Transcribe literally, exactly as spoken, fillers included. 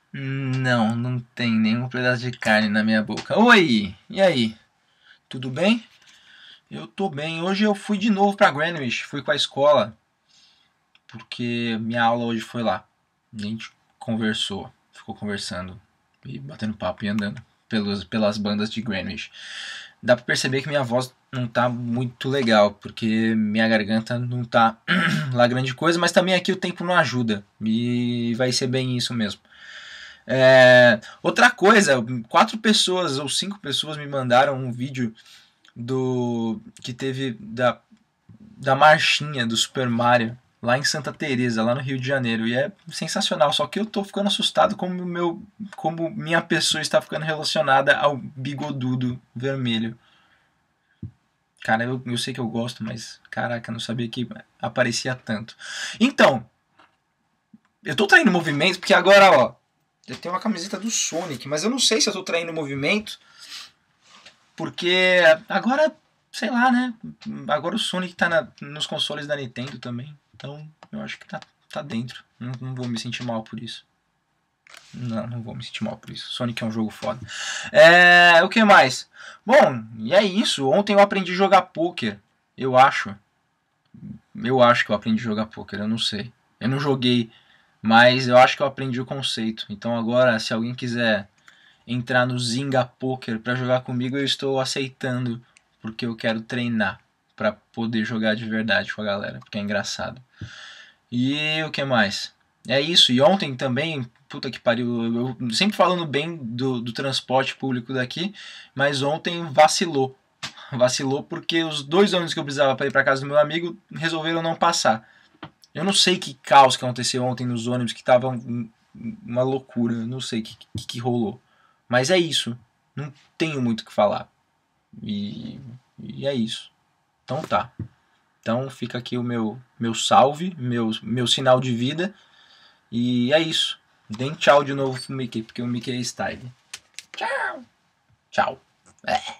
Não, não tem nenhum pedaço de carne na minha boca. Oi, e aí? Tudo bem? Eu tô bem. Hoje eu fui de novo pra Greenwich, fui com a escola, porque minha aula hoje foi lá. A gente conversou, ficou conversando e batendo papo e andando pelos, pelas bandas de Greenwich. Dá pra perceber que minha voz não tá muito legal, porque minha garganta não tá lá grande coisa, mas também aqui o tempo não ajuda. E vai ser bem isso mesmo. É, outra coisa, quatro pessoas ou cinco pessoas me mandaram um vídeo do que teve da, da marchinha do Super Mario lá em Santa Teresa, lá no Rio de Janeiro, e é sensacional. Só que eu tô ficando assustado como meu, como minha pessoa está ficando relacionada ao bigodudo vermelho. Cara, eu, eu sei que eu gosto, mas caraca, eu não sabia que aparecia tanto. Então, eu tô traindo movimento porque agora, ó, eu tenho uma camiseta do Sonic, mas eu não sei se eu tô traindo movimento, porque agora, sei lá, né? Agora o Sonic tá na, nos consoles da Nintendo também. Então eu acho que tá, tá dentro. Não, não vou me sentir mal por isso. Não, não vou me sentir mal por isso. Sonic é um jogo foda. É, o que mais? Bom, e é isso. Ontem eu aprendi a jogar poker. Eu acho. Eu acho que eu aprendi a jogar poker. Eu não sei. Eu não joguei, mas eu acho que eu aprendi o conceito. Então agora, se alguém quiser entrar no Zynga Poker para jogar comigo, eu estou aceitando, porque eu quero treinar para poder jogar de verdade com a galera, porque é engraçado. E o que mais? É isso. E ontem também, puta que pariu, eu sempre falando bem do, do transporte público daqui, mas ontem vacilou. Vacilou porque os dois ônibus que eu precisava para ir para casa do meu amigo resolveram não passar. Eu não sei que caos que aconteceu ontem nos ônibus, que tava uma loucura, eu não sei o que, que, que rolou. Mas é isso. Não tenho muito o que falar. E, e é isso. Então tá. Então fica aqui o meu, meu salve, meu, meu sinal de vida. E é isso. Deem tchau de novo pro Mickey, porque o Mickey é style. Tchau. Tchau. É.